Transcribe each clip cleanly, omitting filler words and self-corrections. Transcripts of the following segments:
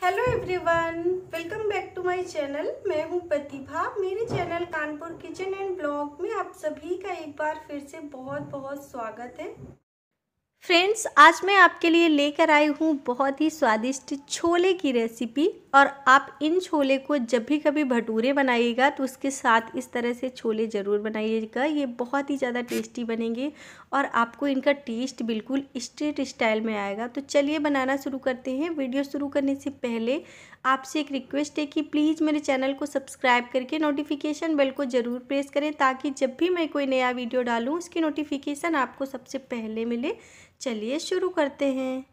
Hello everyone, welcome back to my channel. मैं हूं प्रतिभा। मेरे channel Kanpur kitchen and blog में आप सभी का एक बार फिर से बहुत बहुत स्वागत है। फ्रेंड्स, आज मैं आपके लिए लेकर आई हूँ बहुत ही स्वादिष्ट छोले की रेसिपी। और आप इन छोले को जब भी कभी भटूरे बनाइएगा तो उसके साथ इस तरह से छोले ज़रूर बनाइएगा। ये बहुत ही ज़्यादा टेस्टी बनेंगे और आपको इनका टेस्ट बिल्कुल स्ट्रीट स्टाइल में आएगा। तो चलिए बनाना शुरू करते हैं। वीडियो शुरू करने से पहले आपसे एक रिक्वेस्ट है कि प्लीज़ मेरे चैनल को सब्सक्राइब करके नोटिफिकेशन बेल को ज़रूर प्रेस करें, ताकि जब भी मैं कोई नया वीडियो डालूँ उसकी नोटिफिकेशन आपको सबसे पहले मिले। चलिए शुरू करते हैं।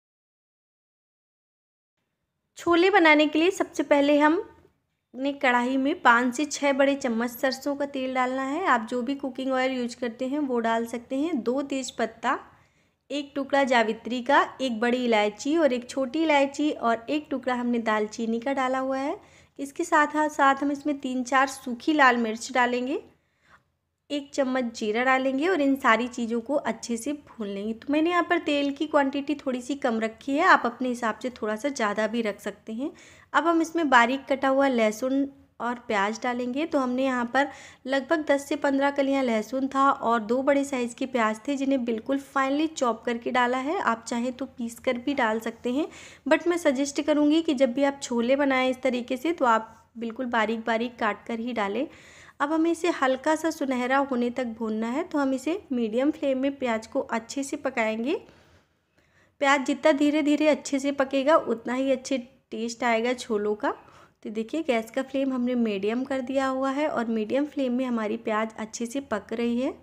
छोले बनाने के लिए सबसे पहले हमने कढ़ाई में 5 से 6 बड़े चम्मच सरसों का तेल डालना है। आप जो भी कुकिंग ऑयल यूज करते हैं वो डाल सकते हैं। 2 तेज़पत्ता, 1 टुकड़ा जावित्री का, 1 बड़ी इलायची और 1 छोटी इलायची और 1 टुकड़ा हमने दालचीनी का डाला हुआ है। इसके साथ साथ हम इसमें 3-4 सूखी लाल मिर्च डालेंगे, 1 चम्मच जीरा डालेंगे और इन सारी चीज़ों को अच्छे से भून लेंगे। तो मैंने यहाँ पर तेल की क्वांटिटी थोड़ी सी कम रखी है, आप अपने हिसाब से थोड़ा सा ज़्यादा भी रख सकते हैं। अब हम इसमें बारीक कटा हुआ लहसुन और प्याज डालेंगे। तो हमने यहाँ पर लगभग 10 से 15 कलियाँ लहसुन था और 2 बड़े साइज़ के प्याज थे, जिन्हें बिल्कुल फाइनली चॉप करके डाला है। आप चाहें तो पीस कर भी डाल सकते हैं, बट मैं सजेस्ट करूँगी कि जब भी आप छोले बनाएं इस तरीके से तो आप बिल्कुल बारीक बारीक काट कर ही डालें। अब हमें इसे हल्का सा सुनहरा होने तक भूनना है। तो हम इसे मीडियम फ्लेम में प्याज को अच्छे से पकाएंगे। प्याज जितना धीरे धीरे अच्छे से पकेगा उतना ही अच्छे टेस्ट आएगा छोलों का। तो देखिए, गैस का फ्लेम हमने मीडियम कर दिया हुआ है और मीडियम फ्लेम में हमारी प्याज अच्छे से पक रही है।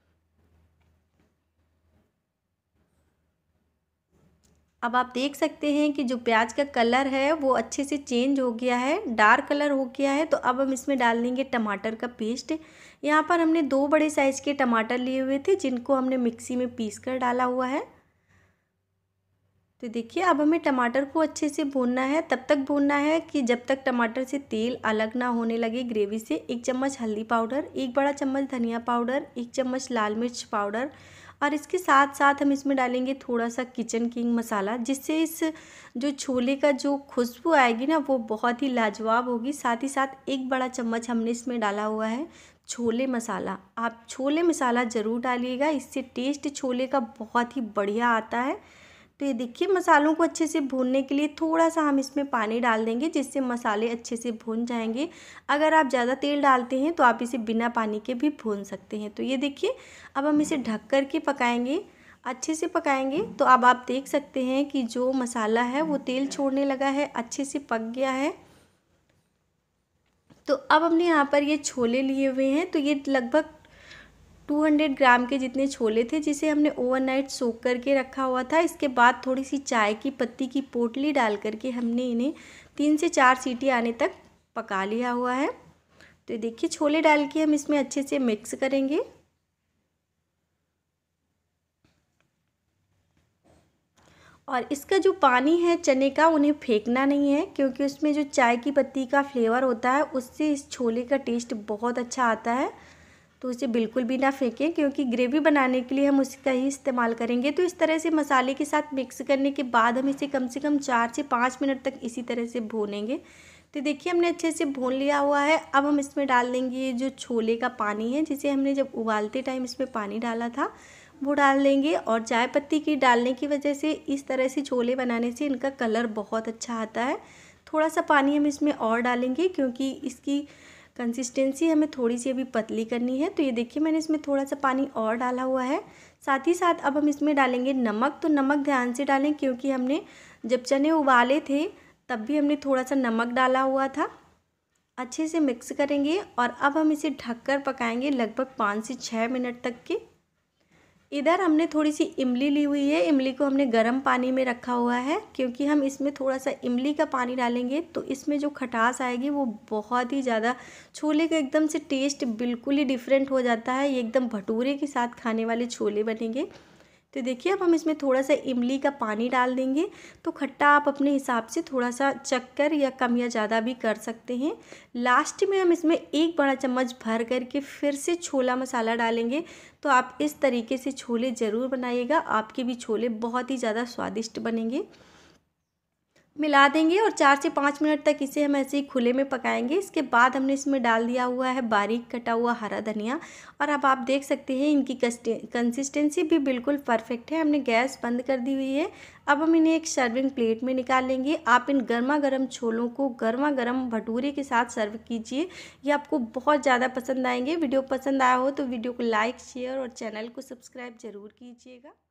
अब आप देख सकते हैं कि जो प्याज का कलर है वो अच्छे से चेंज हो गया है, डार्क कलर हो गया है। तो अब हम इसमें डाल देंगे टमाटर का पेस्ट। यहाँ पर हमने 2 बड़े साइज़ के टमाटर लिए हुए थे, जिनको हमने मिक्सी में पीस कर डाला हुआ है। तो देखिए, अब हमें टमाटर को अच्छे से भूनना है। तब तक भूनना है कि जब तक टमाटर से तेल अलग ना होने लगे ग्रेवी से। 1 चम्मच हल्दी पाउडर, 1 बड़ा चम्मच धनिया पाउडर, 1 चम्मच लाल मिर्च पाउडर और इसके साथ साथ हम इसमें डालेंगे थोड़ा सा किचन किंग मसाला, जिससे इस जो छोले का जो खुशबू आएगी ना वो बहुत ही लाजवाब होगी। साथ ही साथ 1 बड़ा चम्मच हमने इसमें डाला हुआ है छोले मसाला। आप छोले मसाला ज़रूर डालिएगा, इससे टेस्ट छोले का बहुत ही बढ़िया आता है। तो ये देखिए, मसालों को अच्छे से भूनने के लिए थोड़ा सा हम इसमें पानी डाल देंगे, जिससे मसाले अच्छे से भून जाएंगे। अगर आप ज़्यादा तेल डालते हैं तो आप इसे बिना पानी के भी भून सकते हैं। तो ये देखिए, अब हम इसे ढक कर के पकाएंगे, अच्छे से पकाएंगे। तो अब आप देख सकते हैं कि जो मसाला है वो तेल छोड़ने लगा है, अच्छे से पक गया है। तो अब हमने यहाँ पर ये छोले लिए हुए हैं। तो ये लगभग 200 ग्राम के जितने छोले थे, जिसे हमने ओवरनाइट सोक करके रखा हुआ था। इसके बाद थोड़ी सी चाय की पत्ती की पोटली डाल करके हमने इन्हें 3 से 4 सीटी आने तक पका लिया हुआ है। तो देखिए, छोले डाल के हम इसमें अच्छे से मिक्स करेंगे। और इसका जो पानी है चने का, उन्हें फेंकना नहीं है, क्योंकि उसमें जो चाय की पत्ती का फ्लेवर होता है उससे इस छोले का टेस्ट बहुत अच्छा आता है। तो उसे बिल्कुल भी ना फेंकें, क्योंकि ग्रेवी बनाने के लिए हम उसका ही इस्तेमाल करेंगे। तो इस तरह से मसाले के साथ मिक्स करने के बाद हम इसे कम से कम 4 से 5 मिनट तक इसी तरह से भूनेंगे। तो देखिए, हमने अच्छे से भून लिया हुआ है। अब हम इसमें डाल देंगे ये जो छोले का पानी है, जिसे हमने जब उबालते टाइम इसमें पानी डाला था वो डाल देंगे। और चाय पत्ती की डालने की वजह से इस तरह से छोले बनाने से इनका कलर बहुत अच्छा आता है। थोड़ा सा पानी हम इसमें और डालेंगे, क्योंकि इसकी कंसिस्टेंसी हमें थोड़ी सी अभी पतली करनी है। तो ये देखिए, मैंने इसमें थोड़ा सा पानी और डाला हुआ है। साथ ही साथ अब हम इसमें डालेंगे नमक। तो नमक ध्यान से डालें, क्योंकि हमने जब चने उबाले थे तब भी हमने थोड़ा सा नमक डाला हुआ था। अच्छे से मिक्स करेंगे और अब हम इसे ढककर पकाएंगे लगभग 5 से 6 मिनट तक के। इधर हमने थोड़ी सी इमली ली हुई है। इमली को हमने गर्म पानी में रखा हुआ है, क्योंकि हम इसमें थोड़ा सा इमली का पानी डालेंगे तो इसमें जो खटास आएगी वो बहुत ही ज़्यादा, छोले का एकदम से टेस्ट बिल्कुल ही डिफरेंट हो जाता है। ये एकदम भटूरे के साथ खाने वाले छोले बनेंगे। तो देखिए, अब हम इसमें थोड़ा सा इमली का पानी डाल देंगे। तो खट्टा आप अपने हिसाब से थोड़ा सा चख कर या कम या ज़्यादा भी कर सकते हैं। लास्ट में हम इसमें 1 बड़ा चम्मच भर करके फिर से छोला मसाला डालेंगे। तो आप इस तरीके से छोले ज़रूर बनाइएगा, आपके भी छोले बहुत ही ज़्यादा स्वादिष्ट बनेंगे। मिला देंगे और 4 से 5 मिनट तक इसे हम ऐसे ही खुले में पकाएंगे। इसके बाद हमने इसमें डाल दिया हुआ है बारीक कटा हुआ हरा धनिया, और अब आप देख सकते हैं इनकी कंसिस्टेंसी भी बिल्कुल परफेक्ट है। हमने गैस बंद कर दी हुई है। अब हम इन्हें एक सर्विंग प्लेट में निकाल लेंगे। आप इन गर्मा गर्म छोलों को गर्मा गर्म भटूरे के साथ सर्व कीजिए, ये आपको बहुत ज़्यादा पसंद आएंगे। वीडियो पसंद आया हो तो वीडियो को लाइक, शेयर और चैनल को सब्सक्राइब ज़रूर कीजिएगा।